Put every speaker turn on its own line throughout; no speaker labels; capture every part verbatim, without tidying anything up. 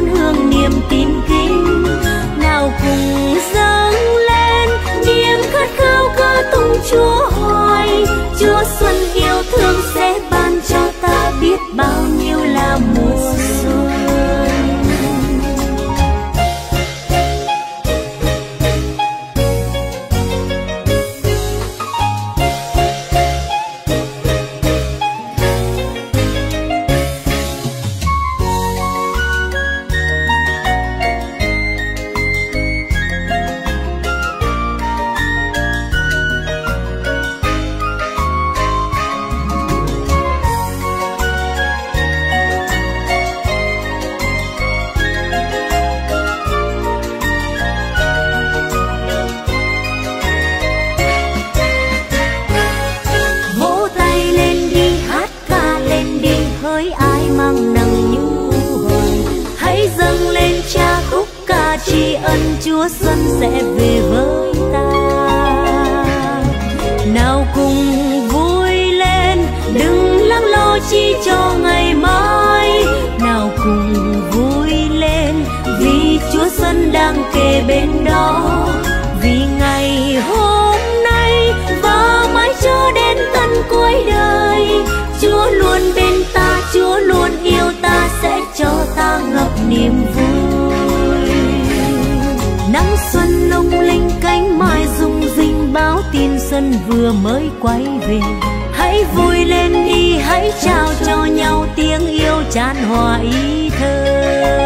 ngon hương niềm tin kính. Nào cùng dâng lên niềm khát khao ca tụng Chúa hoài. Chúa xuân yêu thương sẽ ban cho ta biết bao nhiêu là mùa xuân. Chúa xuân sẽ về với ta. Nào cùng vui lên, đừng lắng lo chi cho ngày mai. Nào cùng vui lên, vì Chúa xuân đang kề bên đó. Vì ngày hôm nay và mãi cho đến tận cuối đời, Chúa luôn bên ta, Chúa luôn yêu ta, sẽ cho ta ngập niềm vui. Nắng xuân lung linh cánh mai rung rinh, báo tin xuân vừa mới quay về. Hãy vui lên đi, hãy trao cho nhau tiếng yêu chan hòa ý thơ.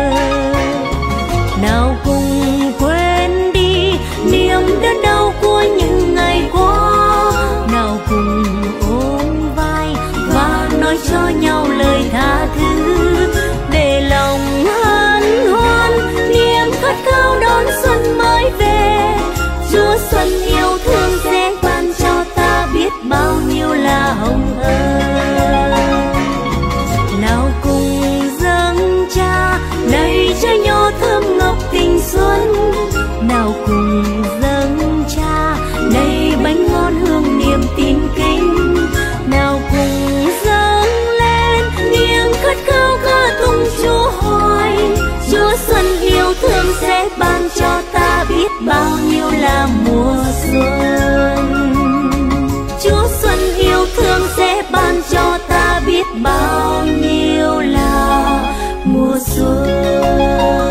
Nào cùng quên đi niềm đớn đau của những ngày qua. Nào cùng ôm vai và nói cho nhau lời tha thứ, để lòng hân hoan niềm khát khao đón xuân mới về. Chúa xuân yêu thương sẽ ban cho ta biết bao nhiêu là hồng ân. Nào cùng dâng cha đầy trái nho thơm ngọc tình xuân. Nào cùng dâng cha đầy bánh ngon hương niềm tin kính. Nào cùng dâng lên niềm khát khao ca tụng Chúa hoài. Chúa xuân yêu thương sẽ ban cho ta biết bao nhiêu là mùa xuân. Chúa xuân yêu thương sẽ ban cho ta biết bao nhiêu là mùa xuân.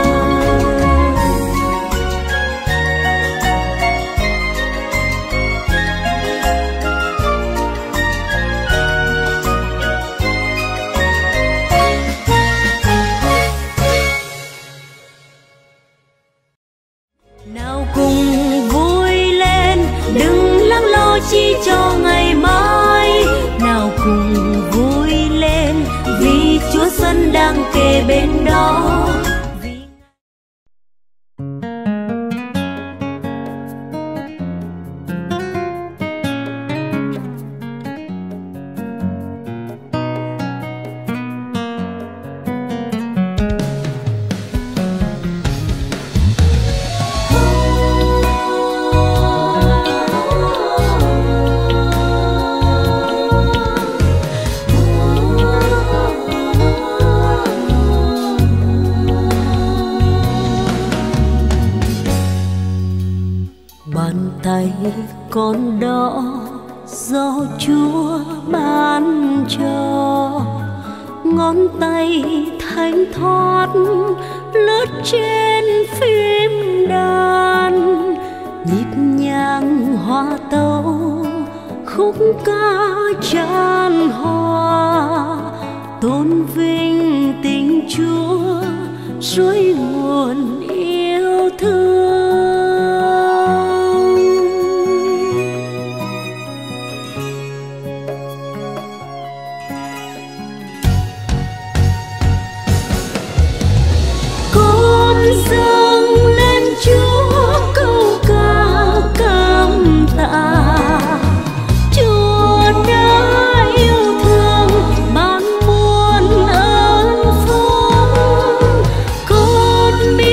Nào cùng vui lên, đừng lắng lo chi cho ngày mai. Nào cùng vui lên, vì Chúa xuân đang kề bên đó. Con đỏ do Chúa ban cho, ngón tay thanh thoát lướt trên phím đàn, nhịp nhàng hòa tấu khúc ca chan hòa, tôn vinh tình Chúa suối nguồn yêu thương. Dâng lên Chúa câu ca cảm tạ, Chúa đã yêu thương ban muôn ơn phúc. Con biết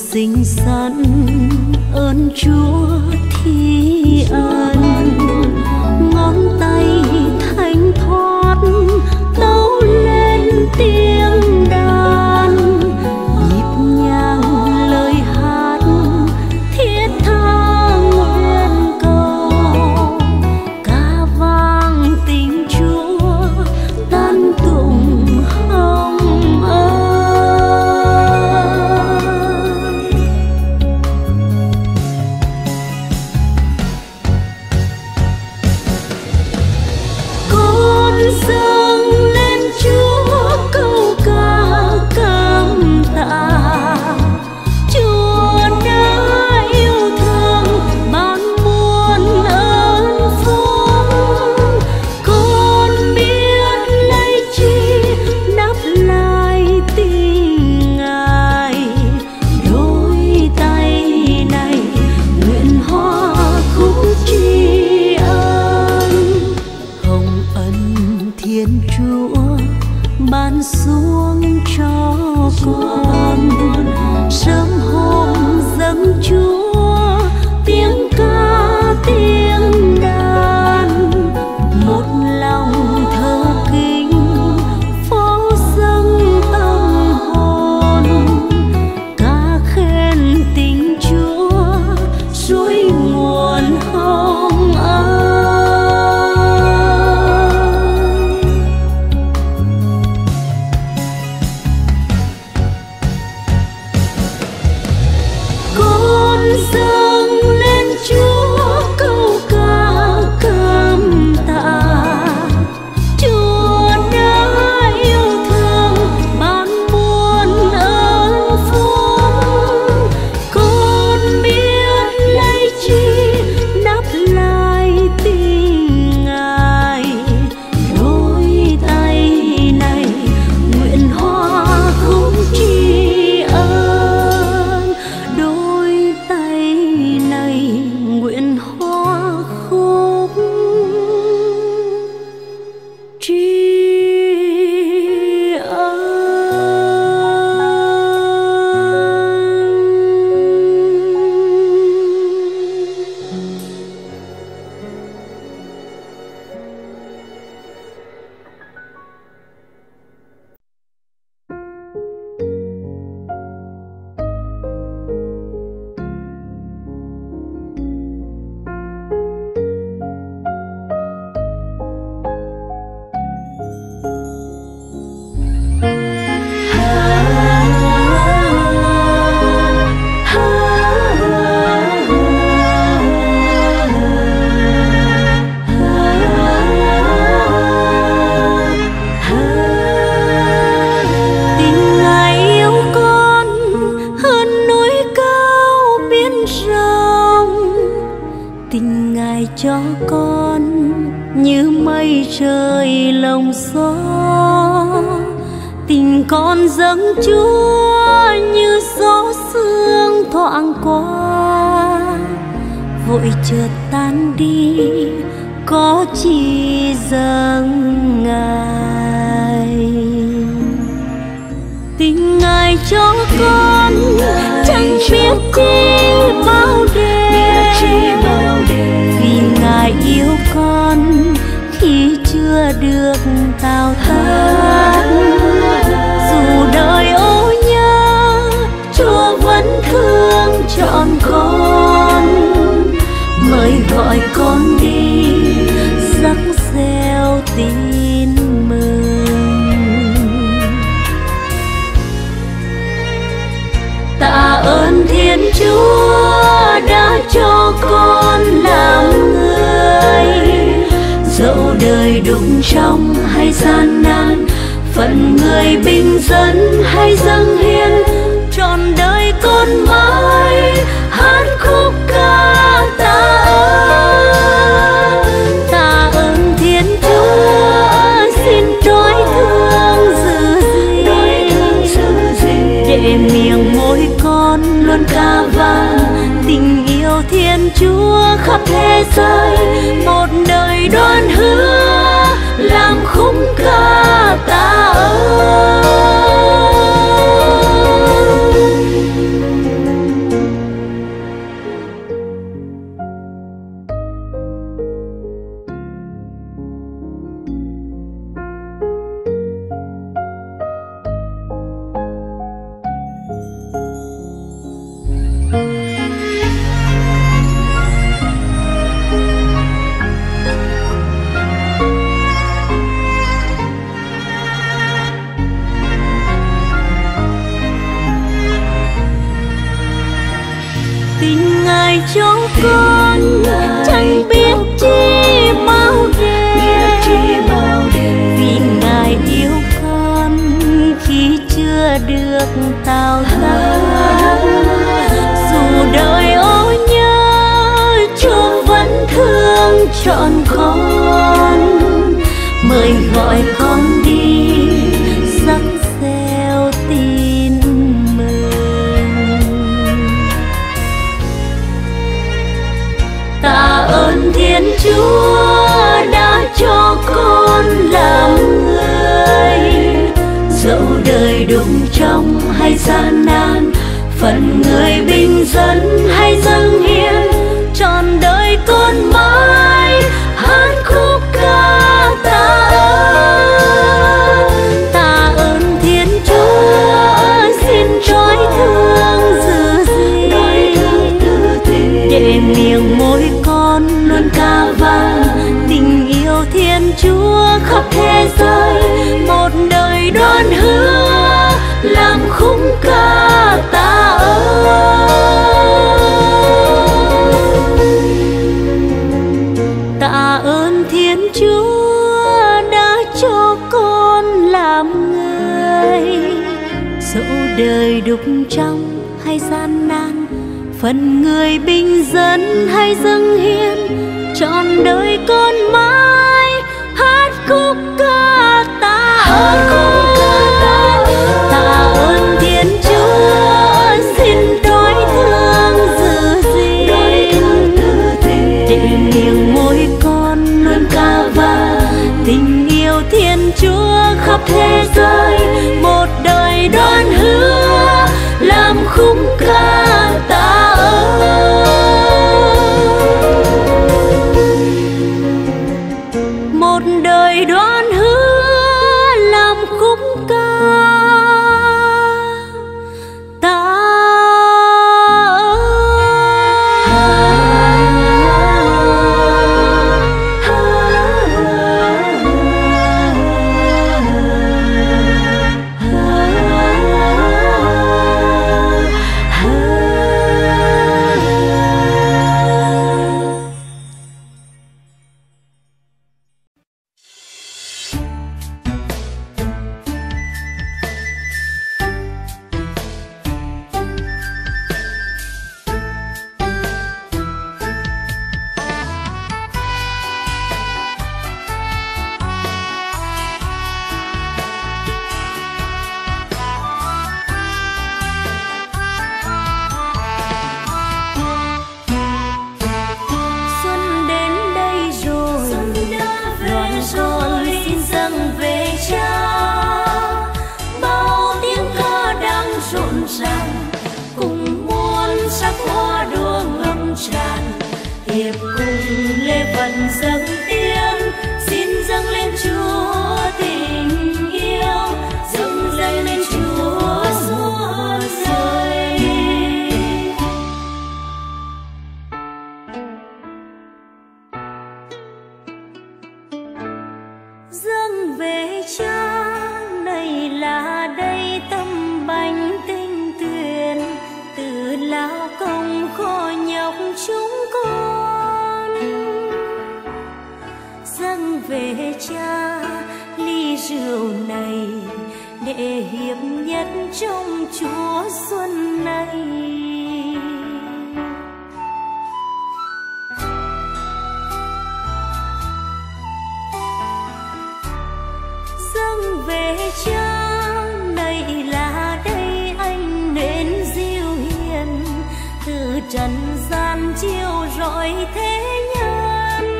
xinh xắn ơn Chúa thi ân, ngón tay thanh thoát tấu lên tiếng đàn, nhịp nhàng lời hát thiết tha nguyện cầu, ca vang tình Chúa tan tụng hồng ân. Dâng lên Chúa câu ca cảm tạ, Chúa đã yêu thương ban muôn ơn phúc. Con biết lấy chi đáp lại tình Ngài, đôi tay này nguyện hóa khúc tri ân. Hồng ân Thiên Chúa ban xuống cho con, sớm hôm dâng Chúa tiếng ca tiếng đàn, một lòng thờ kính phó dâng tâm hồn, ca khen tình Chúa suối nguồn hồng ân. Dâng lên Chúa câu ca cảm tạ, Chúa đã yêu thương ban muôn ơn phúc. Con biết lấy chi đáp lại tình Ngài, đôi tay này nguyện hóa khúc tri ân, đôi tay này nguyện hóa khúc tri ân. Tình Ngài cho con như mây trời lồng gió, tình con dâng Chúa như gió sương thoảng qua, vội chợt tan đi có chỉ dâng Ngài. Tình Ngài cho con chẳng biết chi bao đêm, vì Ngài yêu con khi chưa được tào tác. Dù đời ô nhớ, Chúa vẫn thương trọn con, mời gọi con đi rắc reo tin mừng. Tạ ơn Thiên Chúa đã cho con làm người, dẫu đời đụng trong hay gian nan, phận người bình dân hay dâng hiến, trọn đời con mãi hát khúc ca tạ ơn. Tạ ơn Thiên Chúa xin trói thương giữ gìn, để miệng môi con luôn ca vang tình yêu Thiên Chúa khắp thế giới, một đời đoan hứa làm khúc ca tạ ơn. ngày cho con chẳng biết chi bao đêm, vì Ngài yêu con khi chưa được tạo ra. Dù đời ô nhớ Chúa vẫn thương trọn con, mời gọi con đi rắc reo tin mừng. Tạ ơn Thiên Chúa đã cho con làm người, dẫu đời đụng trong hay gian nan, phận người bình dân hay dâng hiến, trọn đời con mãi hát khúc ca tạ ơn. Tạ ơn Thiên Chúa xin trói thương giữ gìn, để miệng môi con luôn ca vang tình yêu Thiên Chúa khắp thế giới. Một đời đoan hứa làm khúc ca tạ ơn. Tạ ơn Thiên Chúa đã cho con làm người, dẫu đời đục trong hay gian nan, phần người bình dân hay dâng hiến, trọn đời con mãi hát khúc ca tạ ơn. Tạ ơn Thiên Chúa xin trói thương giữ gìn, để miệng môi con luôn ca vang tình yêu Thiên Chúa khắp thế giới. Một đời đoan hứa làm khúc ca tạ ơn. Một đời đoan hứa làm khúc ca tạ dâng tiếng, xin dâng lên Chúa tình yêu, dâng dâng lên Chúa suốt đời. Dâng về Cha, này là đây tâm bánh tinh tuyền, từ lao công khổ nhọc chúng con. Dâng về Cha ly rượu này, để hiệp nhất trong Chúa xuân này. Dâng về Cha, này là đây anh nên diệu hiền, từ trần gian chiếu rọi thế nhân.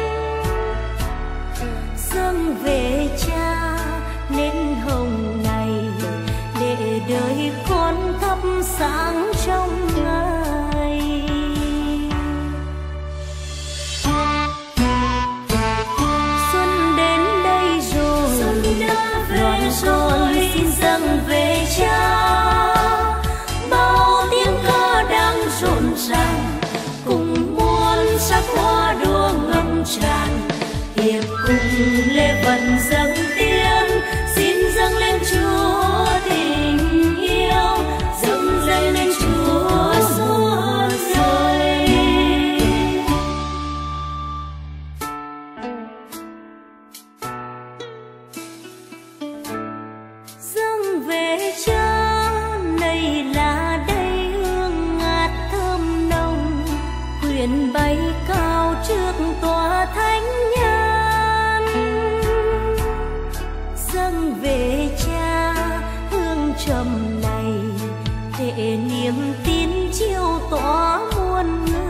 Dâng về Cha nên hồng ngày, để đời con thắp sáng trong ngày. Xuân đến đây rồi, đoàn con xin dâng về Cha. Bao tiếng ca đang rộn ràng, cùng muôn sắc thuyền bay cao trước tòa thánh nhân, dâng về Cha hương trầm này để niềm tin chiếu tỏa muôn người.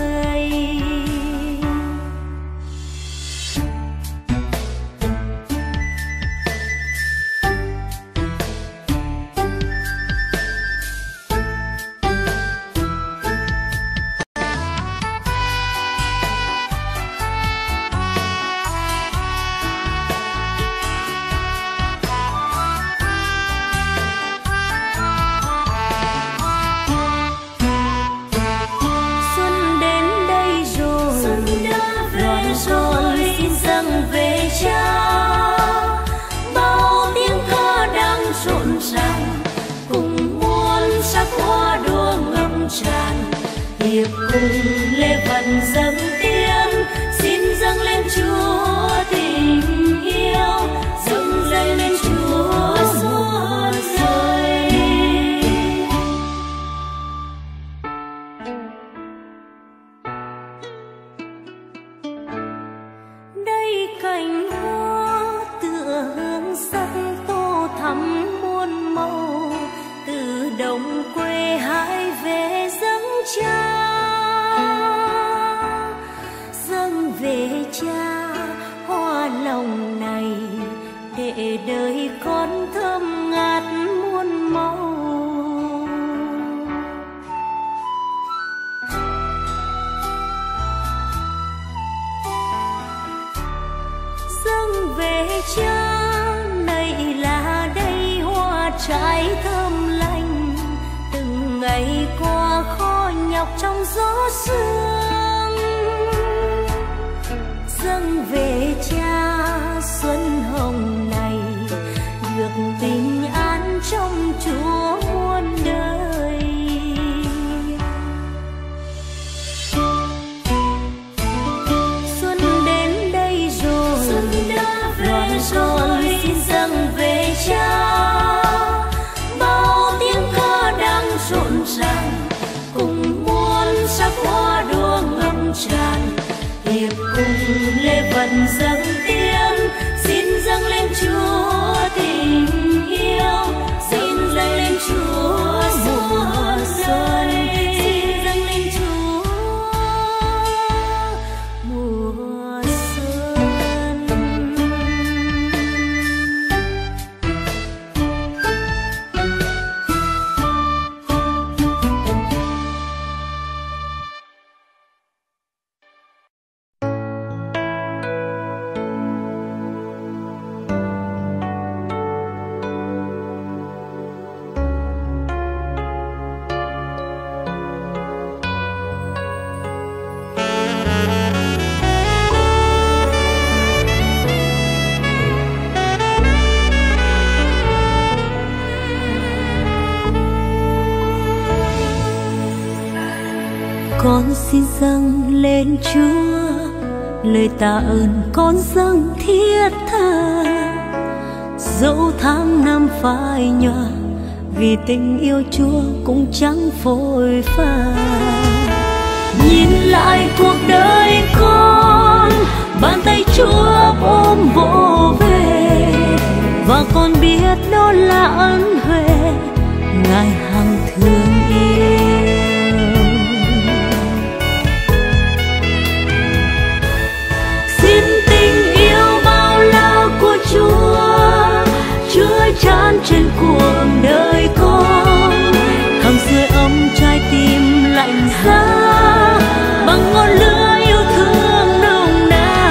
Hiệp cùng lễ vật dâng tiếng, xin dâng lên Chúa tình yêu, dâng dâng lên Chúa muôn rơi. Đây cành hoa tựa hương sắc tô thắm muôn màu, từ đồng quê hai về dâng Cha. Về Cha hoa lòng này để đời con thơm ngát muôn màu. Dâng về Cha này là đây hoa trái thơm lành, từng ngày qua khó nhọc trong gió sương. Dâng về Cha xuân hồng này, được bình an trong Chúa muôn đời. Xuân đến đây rồi, xuân đã về rồi, xin dâng về Cha. Bao tiếng ca đang rộn ràng, cùng muôn sắc hoa đua ngập tràn. Hiệp cùng lễ vật dâng tiếng, xin dâng lên Chúa tình yêu, xin dâng lên Chúa mùa xuân, xin dâng lên Chúa mùa xuân. Con xin dâng lên Chúa lời tạ ơn, con dâng thiết tha. Dẫu tháng năm phai nhòa, vì tình yêu Chúa cũng chẳng phôi pha. Nhìn lại cuộc đời con, bàn tay Chúa ôm vỗ về, và con biết đó là ân huệ Ngài hằng thương yêu. Chúa tràn trên cuộc đời con, hằng sưởi ấm trái tim lạnh giá bằng ngọn lửa yêu thương nồng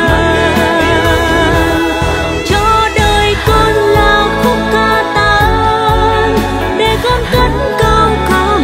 nàn. Cho đời con là khúc ca tạ ơn, để con cất cao ca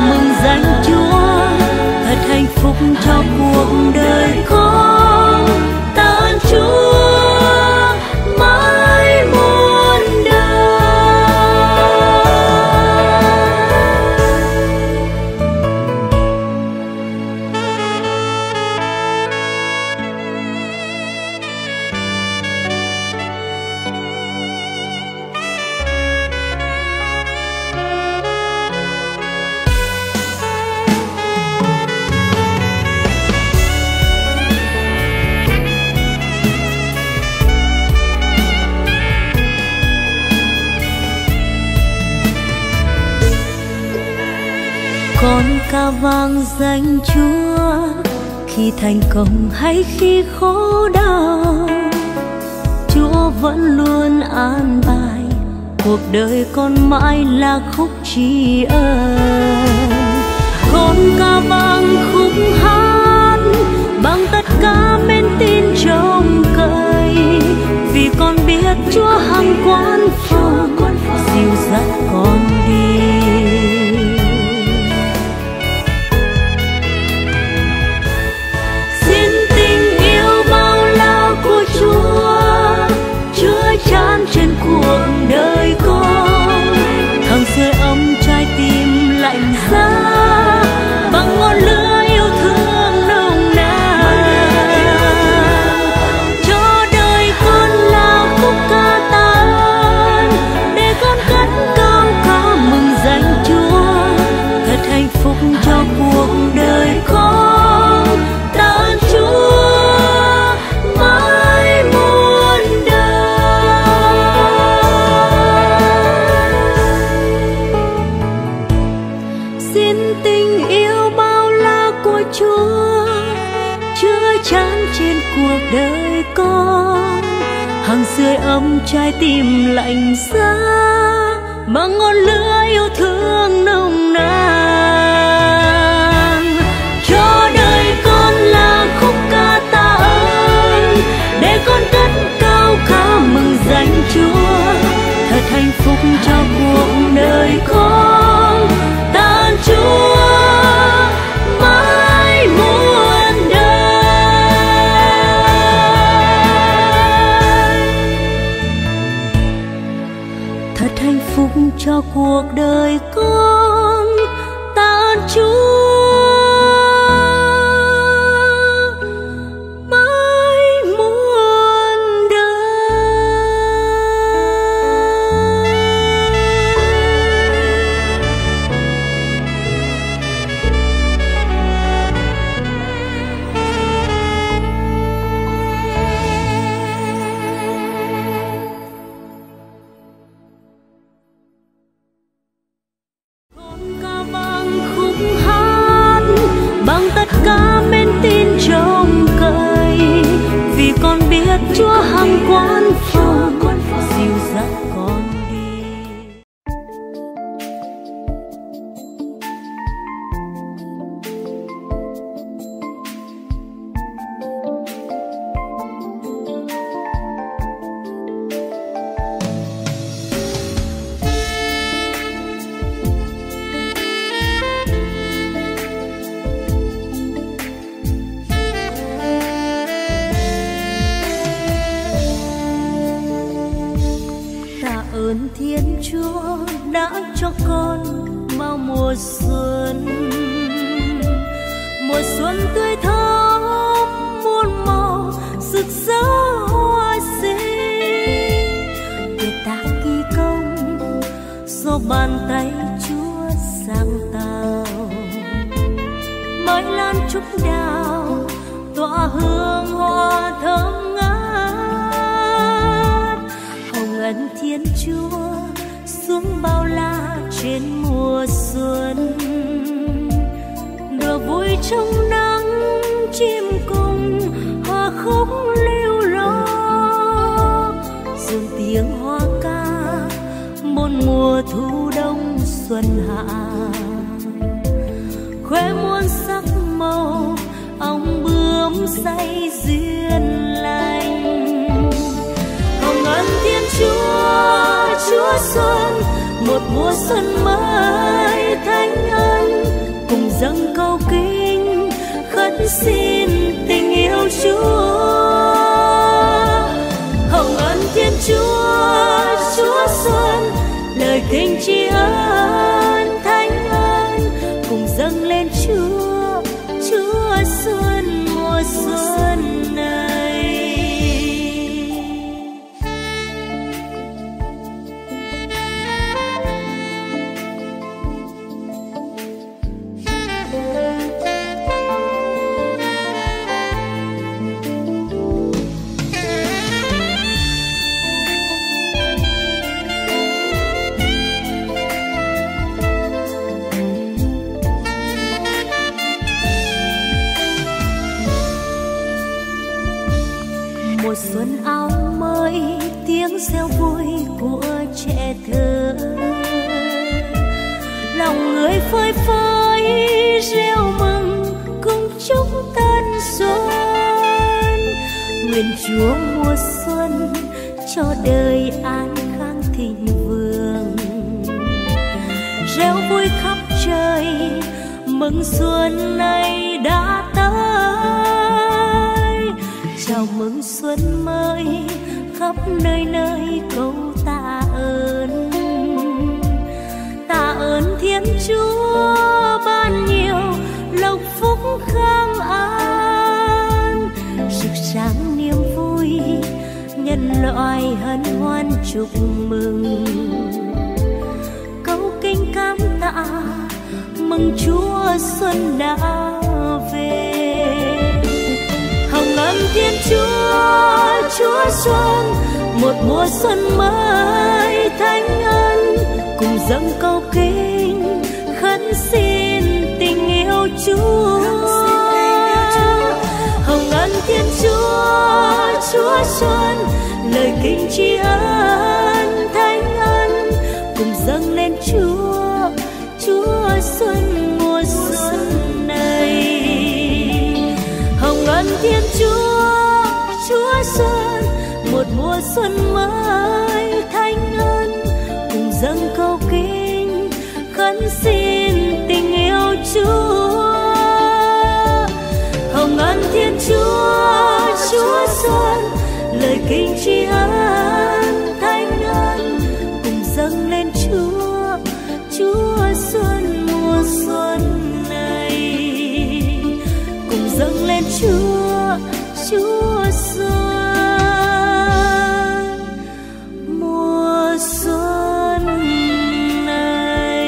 ca vang danh Chúa, khi thành công hay khi khổ đau, Chúa vẫn luôn an bài. Cuộc đời con mãi là khúc tri ân. Con ca vang khúc hát bằng tất cả men tin trông cậy, vì con biết Chúa hằng quan phòng dìu dắt con đi. Xin tình yêu bao la của Chúa chứa chan trên cuộc đời con, hằng sưởi ấm trái tim lạnh giá bằng ngọn lửa yêu thương nồng nàn. Cho đời con là khúc ca tạ ơn, để con cất cao ca mừng danh Chúa. Thật hạnh phúc cho cuộc đời con, tạ ơn Chúa mãi muôn đời. Xin tình yêu bao la của Chúa chứa chan trên cuộc đời con, hằng sưởi ấm trái tim lạnh giá bằng ngọn lửa yêu thương nồng nàn. Cho đời con là khúc ca tạ ơn, để con cất cao ca mừng danh Chúa. Thật hạnh phúc cho cuộc đời con, tạ ơn Chúa mãi muôn đời. Thật hạnh phúc cho cuộc đời con, tạ ơn Chúa mãi muôn đời. Con ca vang khúc hát bằng tất cả men tin trông cậy, vì con biết Chúa hằng quan phòng dìu dắt con đi. Tạ ơn Thiên Chúa đã cho con bao mùa xuân, mùa xuân tươi thắm muôn màu rực rỡ hoa xinh. Để ta ghi công do bàn tay Chúa sáng tạo, mới lan trúc đào tỏa hương hoa thơm ngát. Hồng ân Thiên Chúa xuống bao la trên mùa xuân, đùa vui trong nắng chim cùng hòa khúc lưu lo, dồn tiếng hoa ca một mùa thu đông xuân hạ. Khoe muôn sắc màu ong bướm say duyên lành. Hồng ân Thiên Chúa, Chúa xuân, một mùa xuân mới thánh ân, cùng dâng câu kinh khấn xin tình yêu Chúa. Hồng ân Thiên Chúa, Chúa xuân, lời kinh tri ân thánh ân, cùng dâng lên Chúa, Chúa xuân mùa xuân này. nguyện Chúa mùa xuân cho đời an khang thịnh vượng, reo vui khắp trời mừng xuân này đã tới. Chào mừng xuân mới khắp nơi nơi câu tạ ơn, tạ ơn Thiên Chúa ban nhiều lộc phúc khang an, rực sáng niềm vui nhân loại hân hoan chúc mừng. Câu kinh cám tạ mừng Chúa xuân đã về. Hồng ân Thiên Chúa, Chúa xuân, một mùa xuân mới thánh ân, cùng dâng câu kinh khấn xin tình yêu Chúa. Hồng ân Thiên Chúa, Chúa xuân, lời kinh tri ân thánh ân, cùng dâng lên Chúa, Chúa xuân mùa xuân này. Hồng ân Thiên Chúa, Chúa xuân, một mùa xuân mới thánh ân, cùng dâng câu kinh khấn xin tình yêu Chúa. Hồng ân Thiên Chúa, Chúa xuân, lời kinh tri ân thánh ân, cùng dâng lên Chúa, Chúa xuân mùa xuân này, cùng dâng lên Chúa, Chúa xuân mùa xuân này.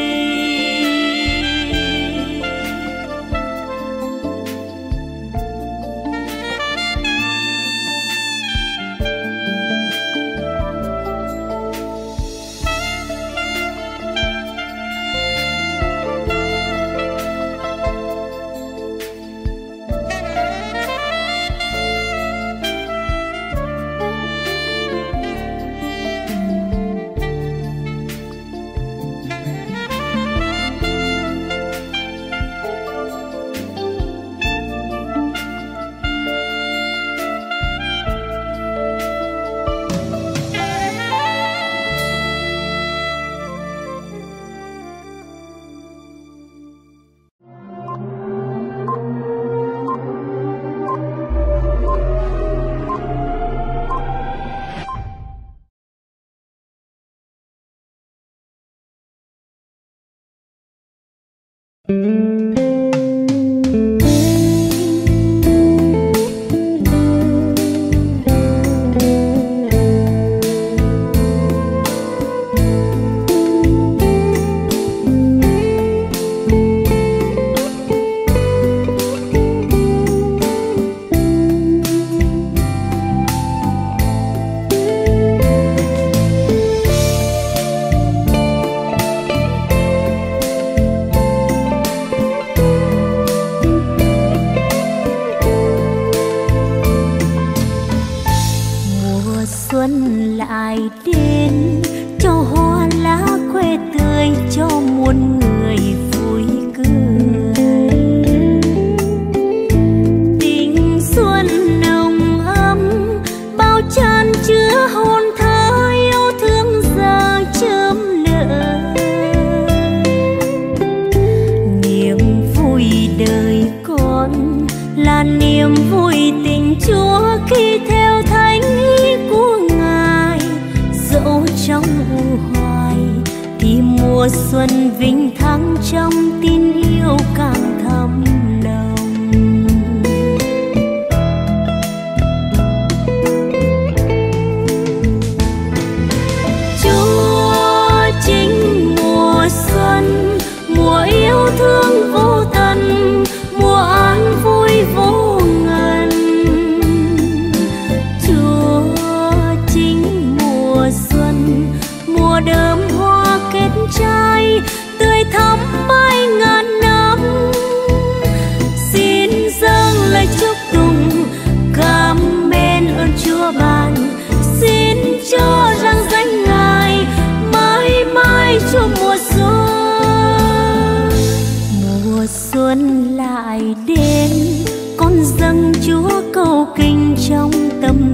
xuân lại đến, con dâng Chúa câu kinh trong tâm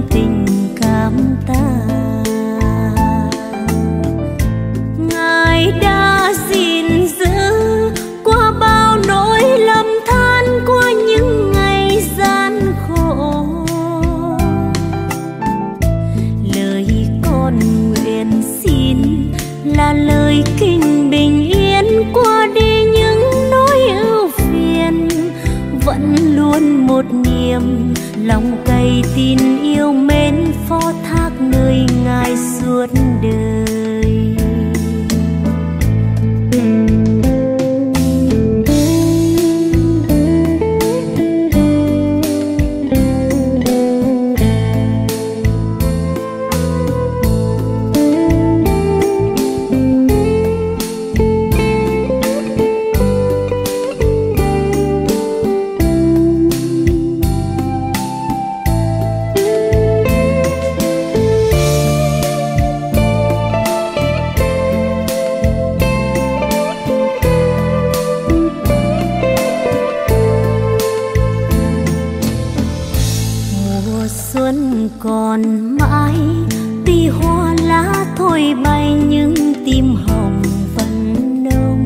là lời kinh bình yên qua đi những nỗi ưu phiền, vẫn luôn một niềm lòng cày tin yêu mến phó thác nơi Ngài suốt đời. Còn mãi tuy hoa lá thôi bay nhưng tim hồng vẫn nồng.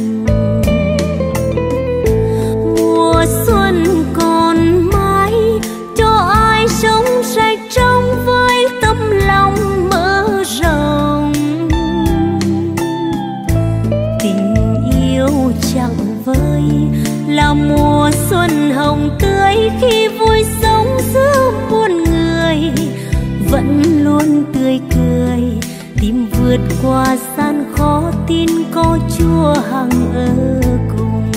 Mùa xuân còn mãi cho ai sống sạch trong với tấm lòng mở rộng. Tình yêu chẳng vơi là mùa xuân hồng tươi khi vui sống giữa muôn người, vẫn luôn tươi cười tìm vượt qua gian khó tin có Chúa hằng ở cùng.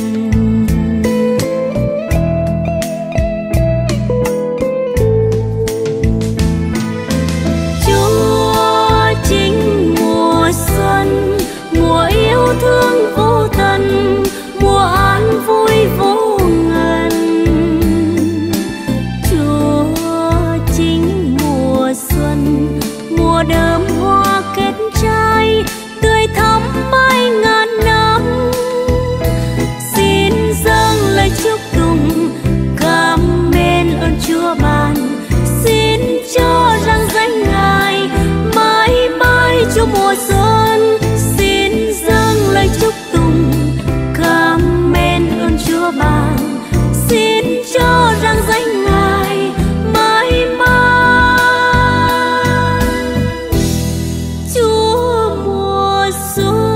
Chúa chính mùa xuân, mùa yêu thương vô tận, mùa an vui vô ngần. Chúa chính mùa xuân, mùa đơm hoa kết trái tươi thắm mãi ngàn năm. Xin dâng lời chúc tụng cảm mến ơn Chúa ban, xin cho răng danh Ngài mãi mãi cho mùa xuân. Xin dâng lời chúc tụng cảm mến ơn Chúa ban, xin cho răng danh Ngài mãi mãi Chúa mùa xuân.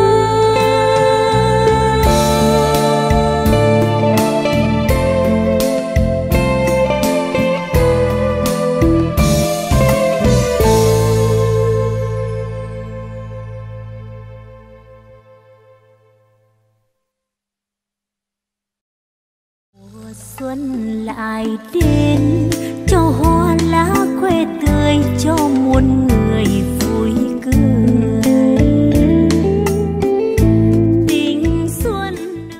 Mùa xuân lại đến cho hoa lá khoe tươi, cho muôn người vui cười. Tình xuân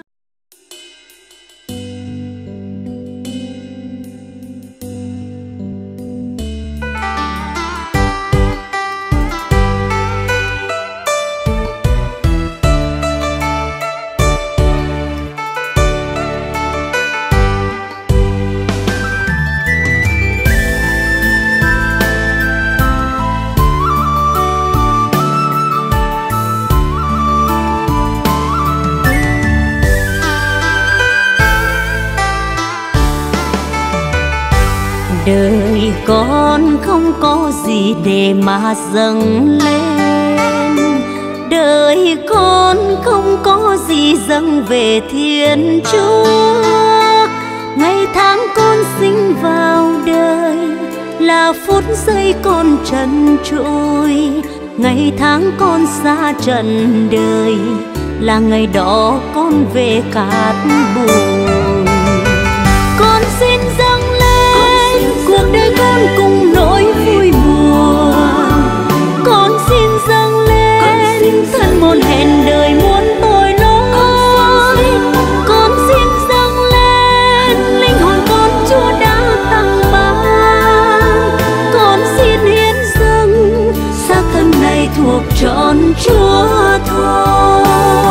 đời con không có gì để mà dâng lên, đời con không có gì dâng về Thiên Chúa. Ngày tháng con sinh vào đời là phút giây con trần trụi, ngày tháng con xa trần đời là ngày đó con về cát bụi. Con xin dâng lên cuộc đời con cùng nỗi vui buồn, con xin dâng lên thân một hẹn đời muôn tội lỗi. Con xin dâng lên linh hồn con Chúa đã tặng ban, con xin hiến dâng xác thân này thuộc trọn Chúa thôi.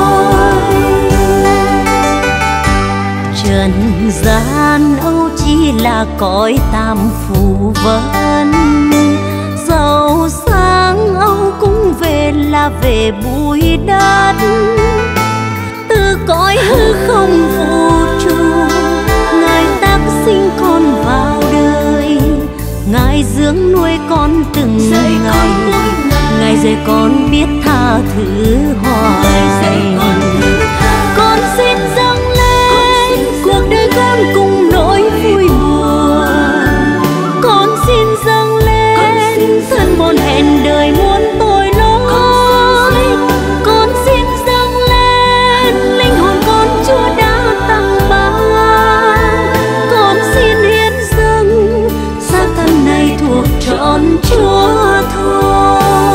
Trần gian âu chỉ là cõi tạm phù vân, giàu sang âu cũng về là về bụi đất. Từ cõi hư không vũ trụ Ngài tác sinh con vào đời, Ngài dưỡng nuôi con từng ngày, Ngài dạy con biết tha tha thứ hoài. Con xin dâng lên cuộc đời con cùng nỗi vui buồn. Con xin dâng lên thân một hẹn đời muôn tội lỗi. Con xin dâng lên linh hồn con Chúa đã tặng ban. Con xin hiến dâng xác thân này thuộc trọn Chúa thôi.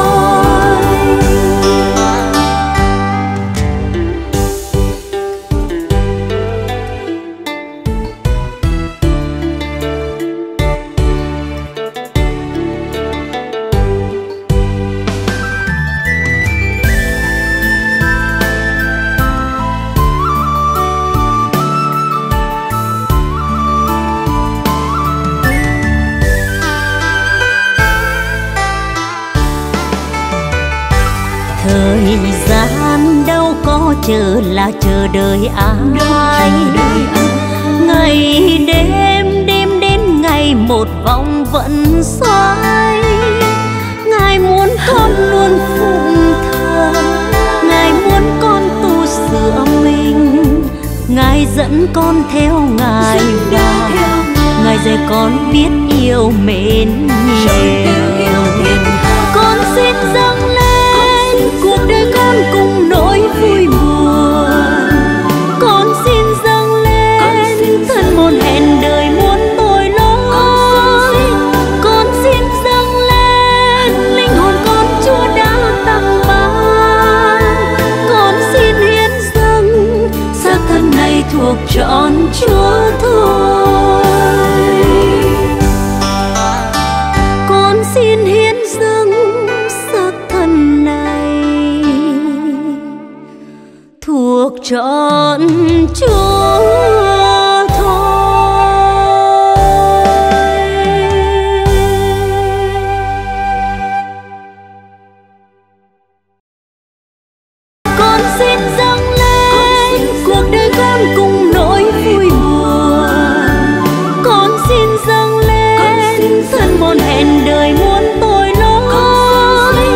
Thời gian đâu có chờ là chờ đợi ai. Ngày đêm đêm đến ngày một vòng vẫn xoay. Ngài muốn con luôn phụng thờ, Ngài muốn con tu sửa mình. Ngài dẫn con theo Ngài và Ngài dạy con biết yêu mến nhiều. Con xin dâng lên cuộc đời con cùng nỗi vui buồn. Con xin dâng lên thân một hẹn đời muôn tội lỗi. Con xin dâng lên linh hồn con Chúa đã tặng ban. Con xin hiến dâng xác thân này thuộc trọn Chúa thôi. Con xin hiến dâng xác thân này thuộc trọn Chúa thôi. Con xin dâng lên cuộc đời con cùng nỗi vui buồn. Con xin dâng lên thân một hẹn đời muôn tội lỗi.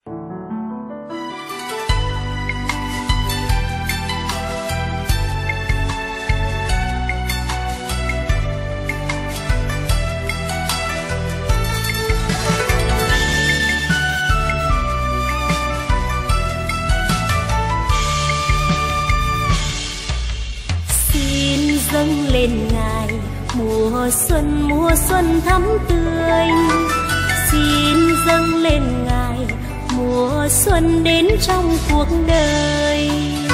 Xin dâng lên Ngài mùa xuân, mùa xuân thắm tươi. Xin dâng lên Ngài mùa xuân đến trong cuộc đời.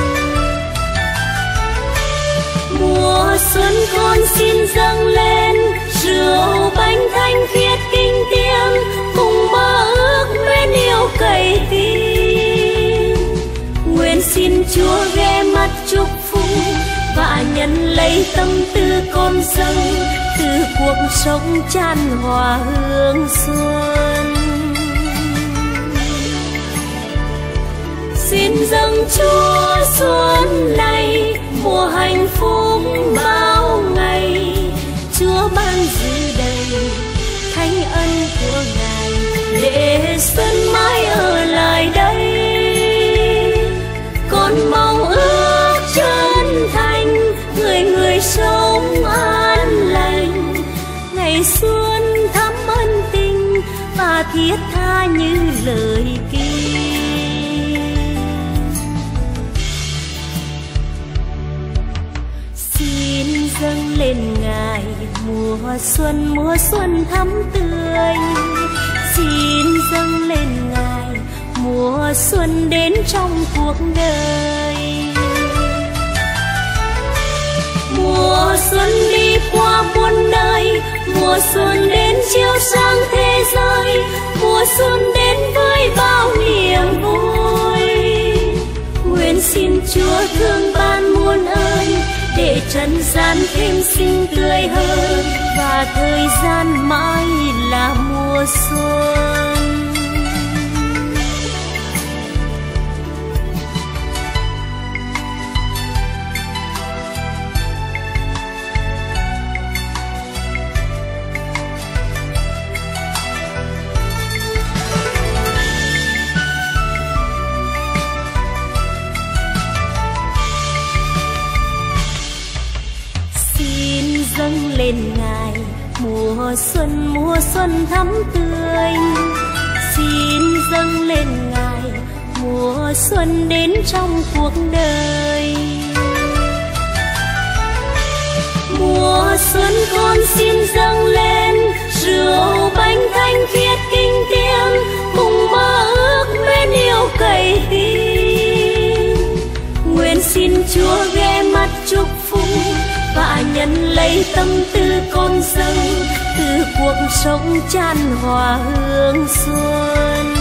Mùa xuân con xin dâng lên rượu bánh thanh khiết kinh tiếng, cùng mơ ước nguyện yêu cậy tin. Nguyện xin Chúa ghé mắt chúc phúc và nhận lấy tâm tư con dâng từ cuộc sống chan hòa hương xuân. Xin dâng Chúa xuân này mùa hạnh phúc bao ngày. Chúa ban dư đầy thánh ân của Ngài để xuân mãi ở lại đây. Con mong ước chân thành người người sống an lành, ngày xuân thắm ân tình và thiết tha như lời kinh. Xin dâng lên Ngài mùa xuân, mùa xuân thắm tươi. Xin dâng lên Ngài mùa xuân đến trong cuộc đời. Mùa xuân đi qua muôn nơi, mùa xuân đến chiếu sáng thế giới. Mùa xuân đến với bao niềm vui. Nguyện xin Chúa thương ban muôn ơn để trần gian thêm xinh tươi hơn và thời gian mãi là mùa xuân. lên Ngài, mùa xuân mùa xuân thắm tươi. Xin dâng lên Ngài, mùa xuân đến trong cuộc đời. Mùa xuân con xin dâng lên rượu bánh thanh khiết kinh tiếng, cùng mơ ước mến yêu cậy tin. Nguyện xin Chúa ghé mắt chúc phúc và nhận lấy tâm tư con dâng, từ cuộc sống chan hòa hương xuân.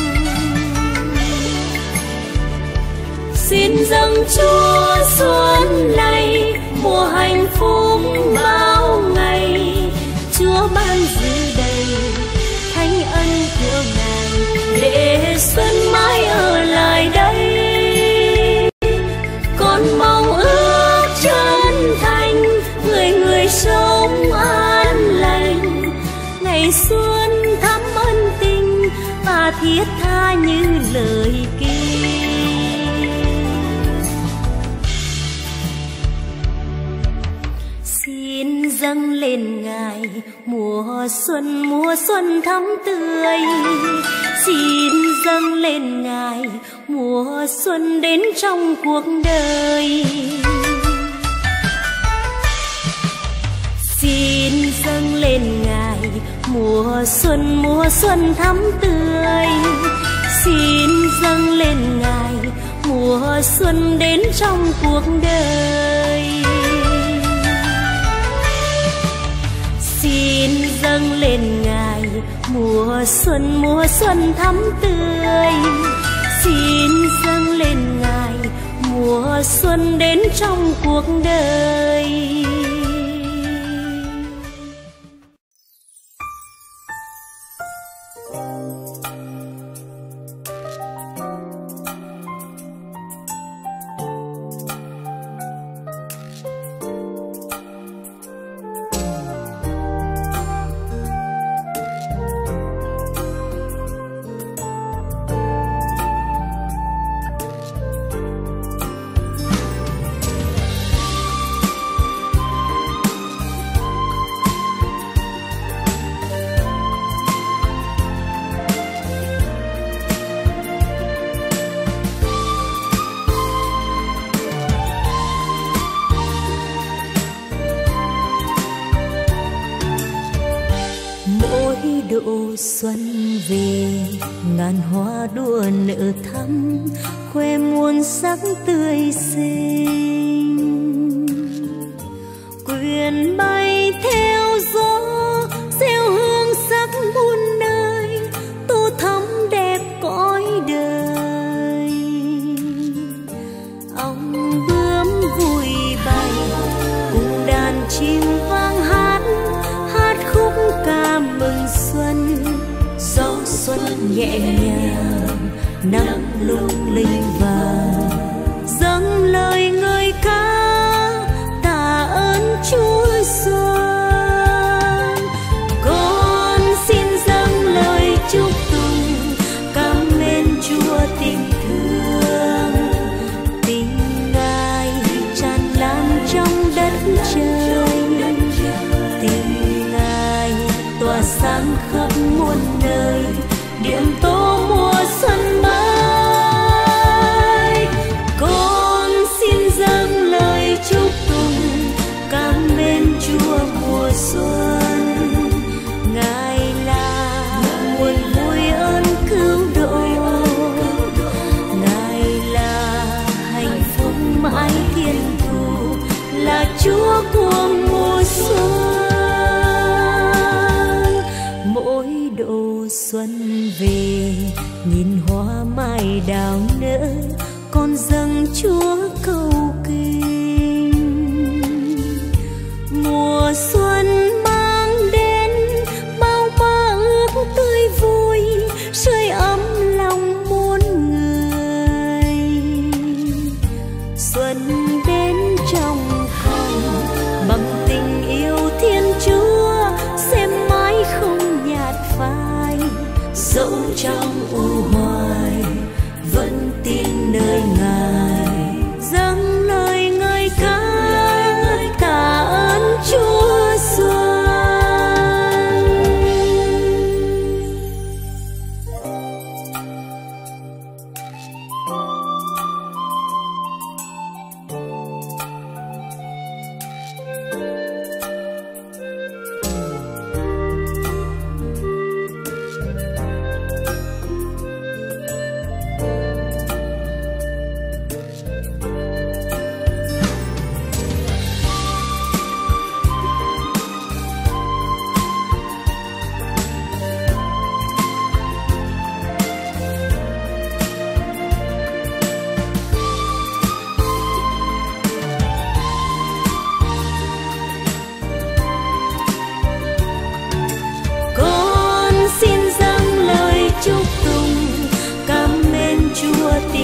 Xin dâng Chúa xuân này mùa hạnh phúc bao ngày, Chúa ban dư đầy thánh ân của Ngài, để xuân mãi ở lại đây. Con mong ước chân thành người người sống an lành, ngày xuân thắm ân tình và thiết tha như lời kia. Xin dâng lên Ngài mùa xuân mùa xuân thắm tươi. Xin dâng lên Ngài mùa xuân đến trong cuộc đời. Xin dâng lên Ngài mùa xuân mùa xuân thắm tươi. Xin dâng lên Ngài mùa xuân đến trong cuộc đời. Xin dâng lên Ngài mùa xuân mùa xuân thắm tươi. Xin dâng lên Ngài mùa xuân đến trong cuộc đời.
độ xuân về, ngàn hoa đua nở thắm, khoe muôn sắc tươi xinh. Quyền bay theo gió, gieo hương sắc muôn nơi, tô thắm đẹp cõi đời. Ong bướm vui bay, cùng đàn chim vang hát, hát khúc ca mừng xuân. Gió xuân nhẹ nhàng, nắng lung linh vàng, dâng lời ngợi ca tạ ơn Chúa xuân. Con xin dâng lời chúc tụng, cảm ơn Chúa tình thương, tình Ngài tràn lan trong đất trời, tình Ngài tỏa sáng khắp muôn nơi, điểm tô mùa xuân mới. Con xin dâng lời chúc tụng, cảm ơn Chúa mùa xuân. Ngài là nguồn vui ơn cứu độ, Ngài là hạnh phúc mãi thiên thu, là Chúa của mùa xuân. Mỗi độ xuân về, nhìn hoa mai đào nở, con dâng Chúa cầu kinh. Mùa xuân mang đến bao mơ ước tươi vui, sưởi ấm lòng muôn người. Xuân đến trong con bằng tình yêu Thiên Chúa, sẽ mãi không nhạt phai. Dẫu trong u hoài vẫn tin nơi Ngài, dâng lời ngợi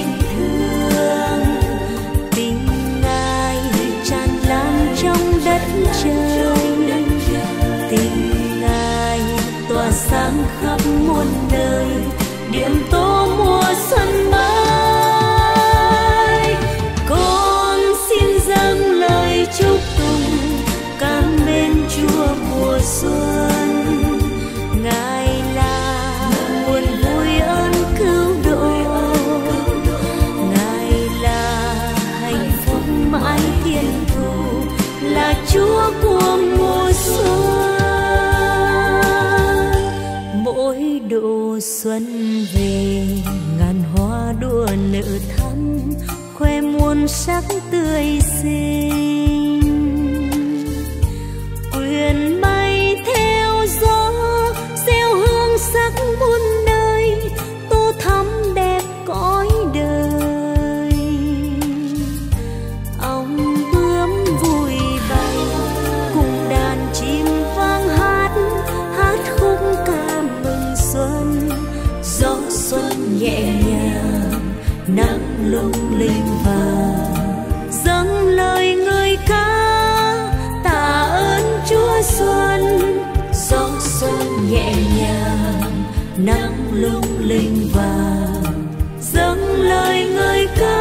thương. Tình Ngài tràn lan trong đất trời, tình Ngài tỏa sáng khắp muôn nơi, điểm tô mùa xuân mới. Con xin dâng lời chúc tụng cảm mến Chúa mùa xuân. Ngài là nguồn vui ơn cứu độ, Ngài là hạnh phúc mãi thiên thu, là Chúa của mùa xuân. Mỗi độ xuân về, ngàn hoa đua nở thắm, khoe muôn sắc tươi xinh. Quyền bay theo gió, gieo hương sắc muôn nơi, tô thắm đẹp cõi đời. Ong bướm vui bay, cùng đàn chim vang hát, hát khúc ca mừng xuân. Gió xuân nhẹ nhàng, nắng lung linh vàng, dâng lời người ca tạ ơn Chúa xuân. Gió xuân nhẹ nhàng, nắng lung linh vàng, dâng lời người ca